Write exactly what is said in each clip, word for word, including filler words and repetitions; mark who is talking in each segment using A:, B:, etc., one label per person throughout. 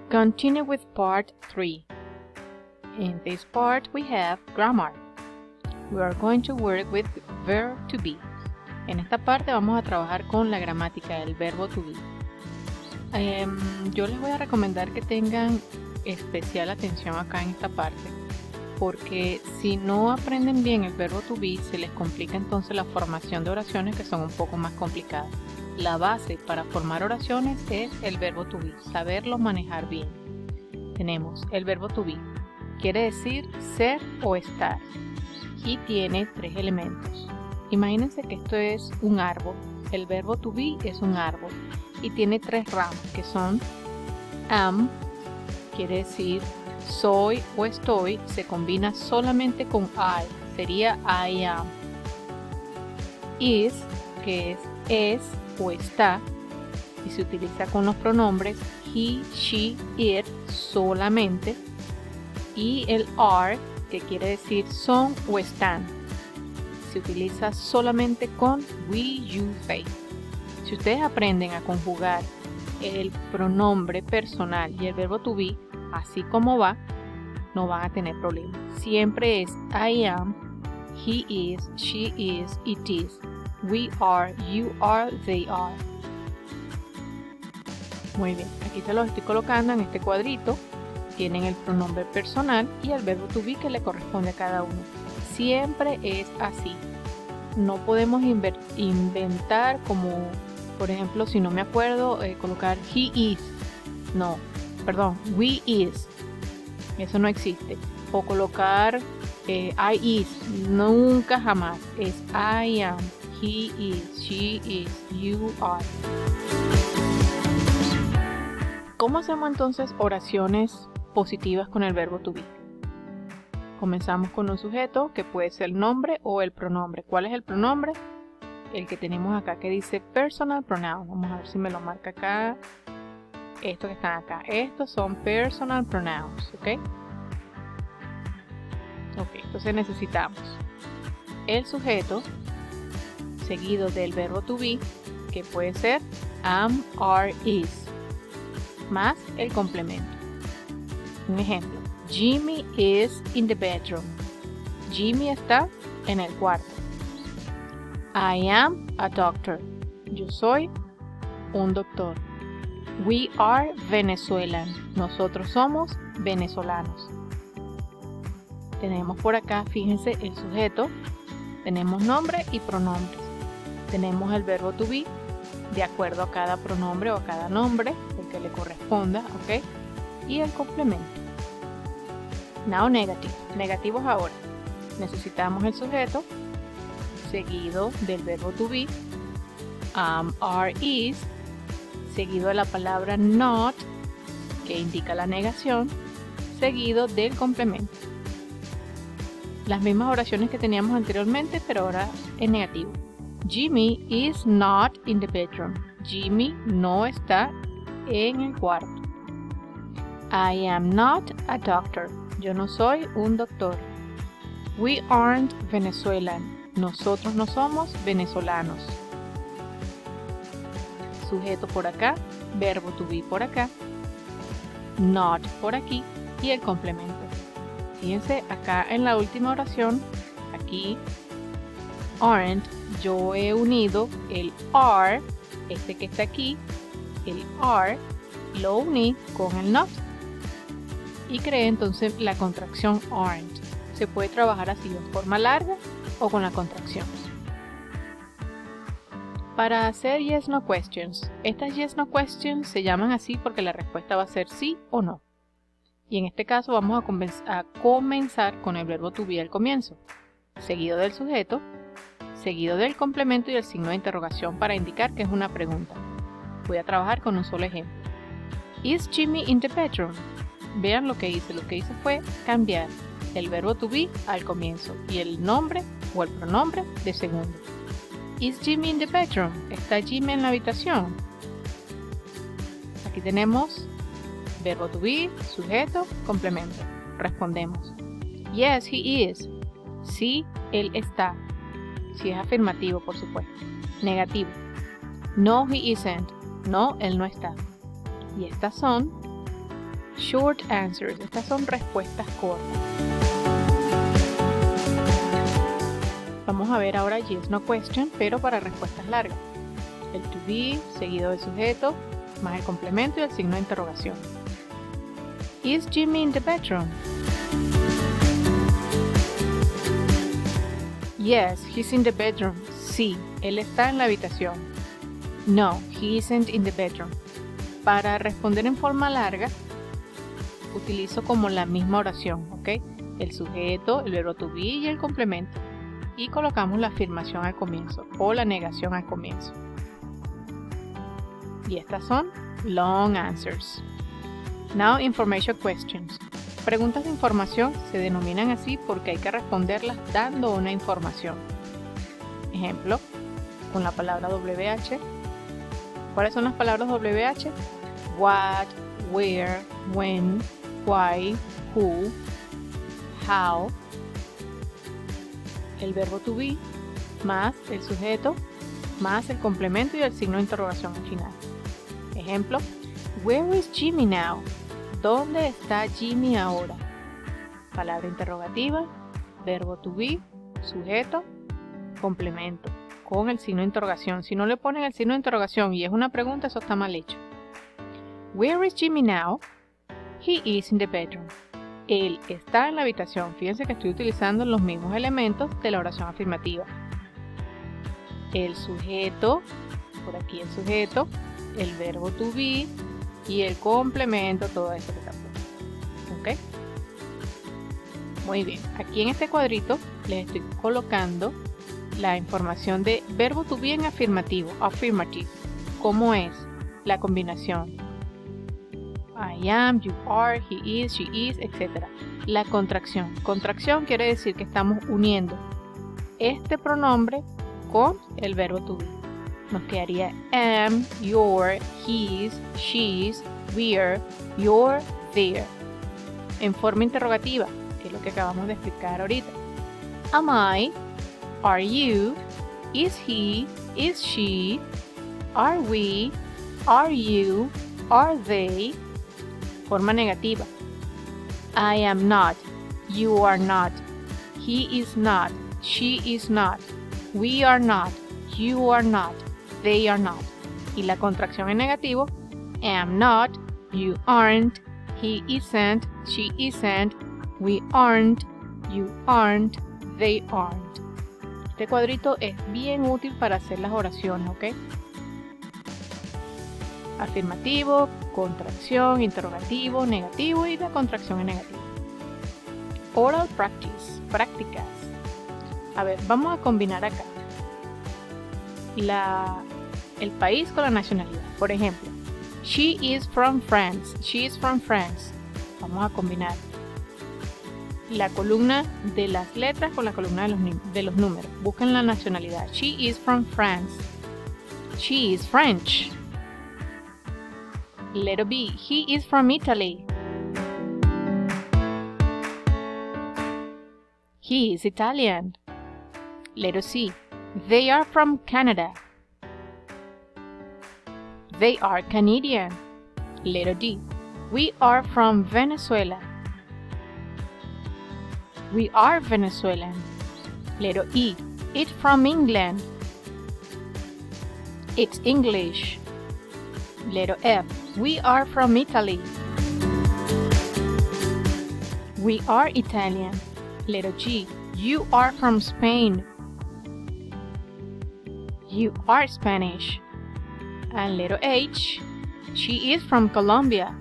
A: Continue with part three. In this part we have grammar. We are going to work with verb to be. En esta parte vamos a trabajar con la gramática del verbo to be. Eh, yo les voy a recomendar que tengan especial atención acá en esta parte, porque si no aprenden bien el verbo to be, se les complica entonces la formación de oraciones, que son un poco más complicadas. La base para formar oraciones es el verbo to be, saberlo manejar bien. Tenemos el verbo to be, quiere decir ser o estar, y tiene tres elementos. Imagínense que esto es un árbol. El verbo to be es un árbol y tiene tres ramas, que son am, quiere decir soy o estoy, se combina solamente con I, sería I am. Is, que es es o está, y se utiliza con los pronombres he, she, it solamente, y el are, que quiere decir son o están, se utiliza solamente con we, you, they. Si ustedes aprenden a conjugar el pronombre personal y el verbo to be así como va, no van a tener problemas. Siempre es I am, he is, she is, it is, we are, you are, they are. Muy bien, aquí se los estoy colocando en este cuadrito. Tienen el pronombre personal y el verbo to be que le corresponde a cada uno. Siempre es así. No podemos inventar como, por ejemplo, si no me acuerdo, eh, colocar he is. No, perdón, we is. Eso no existe. O colocar eh, I is. Nunca jamás. Es I am, he is, she is, you are. ¿Cómo hacemos entonces oraciones positivas con el verbo to be? Comenzamos con un sujeto que puede ser el nombre o el pronombre. ¿Cuál es el pronombre? El que tenemos acá que dice personal pronoun. Vamos a ver si me lo marca acá. Estos que están acá. Estos son personal pronouns. ¿Ok? Ok, entonces necesitamos el sujeto seguido del verbo to be, que puede ser am, are, is, más el complemento. Un ejemplo, Jimmy is in the bedroom. Jimmy está en el cuarto. I am a doctor. Yo soy un doctor. We are Venezuelan. Nosotros somos venezolanos. Tenemos por acá, fíjense, el sujeto. Tenemos nombre y pronombres. Tenemos el verbo to be, de acuerdo a cada pronombre o a cada nombre, el que le corresponda, ¿ok? Y el complemento. Now negative. Negativos ahora. Necesitamos el sujeto, seguido del verbo to be, am, are, is, seguido de la palabra not, que indica la negación, seguido del complemento. Las mismas oraciones que teníamos anteriormente, pero ahora en negativo. Jimmy is not in the bedroom. Jimmy no está en el cuarto. I am not a doctor. Yo no soy un doctor. We aren't Venezuelan. Nosotros no somos venezolanos. Sujeto por acá, verbo to be por acá, not por aquí y el complemento. Fíjense acá en la última oración, aquí, aren't, yo he unido el are, este que está aquí, el are, lo uní con el not y creé entonces la contracción aren't. Se puede trabajar así de forma larga o con la contracción. Para hacer yes no questions, estas yes no questions se llaman así porque la respuesta va a ser sí o no. Y en este caso vamos a, a comenzar con el verbo to be al comienzo, seguido del sujeto, seguido del complemento y el signo de interrogación para indicar que es una pregunta. Voy a trabajar con un solo ejemplo. Is Jimmy in the bedroom? Vean lo que hice. Lo que hice fue cambiar el verbo to be al comienzo y el nombre o el pronombre de segundo. Is Jimmy in the bedroom? ¿Está Jimmy en la habitación? Aquí tenemos verbo to be, sujeto, complemento. Respondemos. Yes, he is. Sí, él está. Si es afirmativo, por supuesto. Negativo. No, he isn't. No, él no está. Y estas son Short answers. Estas son respuestas cortas. Vamos a ver ahora yes, no question, pero para respuestas largas. El to be, seguido del sujeto, más el complemento y el signo de interrogación. Is Jimmy in the bedroom? Yes, he's in the bedroom. Sí, él está en la habitación. No, he isn't in the bedroom. Para responder en forma larga, utilizo como la misma oración, ¿ok? El sujeto, el verbo to be y el complemento. Y colocamos la afirmación al comienzo o la negación al comienzo. Y estas son long answers. Now, information questions. Preguntas de información se denominan así porque hay que responderlas dando una información. Ejemplo, con la palabra W H. ¿Cuáles son las palabras W H? What, where, when, why, who, how. El verbo to be, más el sujeto, más el complemento y el signo de interrogación al final. Ejemplo, where is Jimmy now? ¿Dónde está Jimmy ahora? Palabra interrogativa, verbo to be, sujeto, complemento, con el signo de interrogación. Si no le ponen el signo de interrogación y es una pregunta, eso está mal hecho. Where is Jimmy now? He is in the bedroom. Él está en la habitación. Fíjense que estoy utilizando los mismos elementos de la oración afirmativa. El sujeto, por aquí el sujeto, el verbo to be y el complemento, todo esto que está puesto. ¿Ok? Muy bien. Aquí en este cuadrito les estoy colocando la información de verbo to be en afirmativo, affirmative. ¿Cómo es la combinación? I am, you are, he is, she is, etcétera. La contracción. Contracción quiere decir que estamos uniendo este pronombre con el verbo to be. Nos quedaría am, your, his, she's, we're, you're, there. En forma interrogativa, que es lo que acabamos de explicar ahorita. Am I? Are you? Is he? Is she? Are we? Are you? Are they? Forma negativa. I am not. You are not. He is not. She is not. We are not. You are not. They are not. Y la contracción en negativo. Am not. You aren't. He isn't. She isn't. We aren't. You aren't. They aren't. Este cuadrito es bien útil para hacer las oraciones, ¿ok? Afirmativo, contracción, interrogativo, negativo y la contracción en negativo. Oral practice, prácticas. A ver, vamos a combinar acá la, el país con la nacionalidad. Por ejemplo, she is from France. She is from France. Vamos a combinar la columna de las letras con la columna de los, de los números. Busquen la nacionalidad. She is from France. She is French. Letter B. He is from Italy. He is Italian. Letter C. They are from Canada. They are Canadian. Letter D. We are from Venezuela. We are Venezuelan. Letter E. It's from England. It's English. Letter F. We are from Italy. We are Italian. Letter G. You are from Spain. You are Spanish. And letter H. She is from Colombia.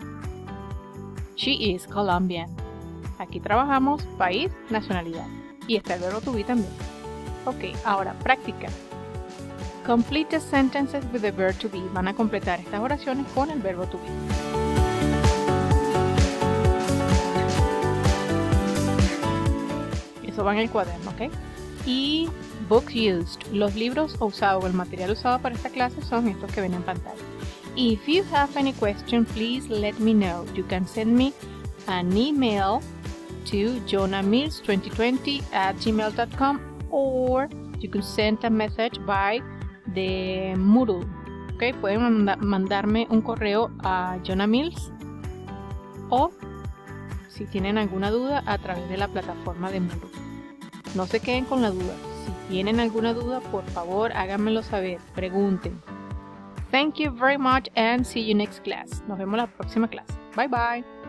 A: She is Colombian. Aquí trabajamos país, nacionalidad. Y está el verbo to be también. Ok, ahora práctica. Complete the sentences with the verb to be. Van a completar estas oraciones con el verbo to be. Eso va en el cuaderno, ¿ok? Y books used. Los libros usados o el material usado para esta clase son estos que ven en pantalla. If you have any question, please let me know. You can send me an email to jonamills twenty twenty at gmail dot com or you can send a message by the Moodle. Okay, pueden manda mandarme un correo a jonamills o si tienen alguna duda a través de la plataforma de Moodle. No se queden con la duda. Si tienen alguna duda, por favor háganmelo saber, pregunten. Thank you very much and see you next class. Nos vemos la próxima clase. Bye bye.